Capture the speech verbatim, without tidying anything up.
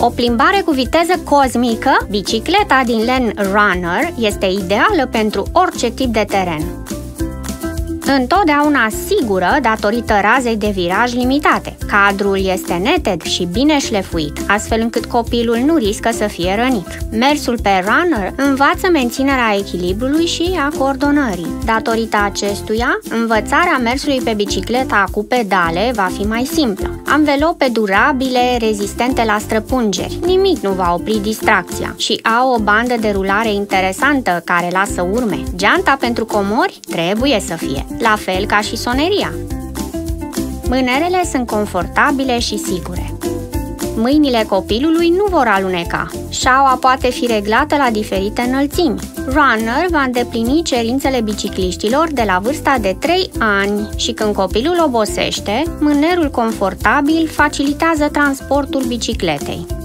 O plimbare cu viteză cosmică, bicicleta din len Runner este ideală pentru orice tip de teren. Întotdeauna sigură datorită razei de viraj limitate. Cadrul este neted și bine șlefuit, astfel încât copilul nu riscă să fie rănit. Mersul pe runner învață menținerea echilibrului și a coordonării. Datorită acestuia, învățarea mersului pe bicicleta cu pedale va fi mai simplă. Anvelope durabile, rezistente la străpungeri, nimic nu va opri distracția și au o bandă de rulare interesantă care lasă urme. Geanta pentru comori trebuie să fie, la fel ca și soneria. Mânerele sunt confortabile și sigure. Mâinile copilului nu vor aluneca. Șaua poate fi reglată la diferite înălțimi. Runner va îndeplini cerințele bicicliștilor de la vârsta de trei ani și când copilul obosește, mânerul confortabil facilitează transportul bicicletei.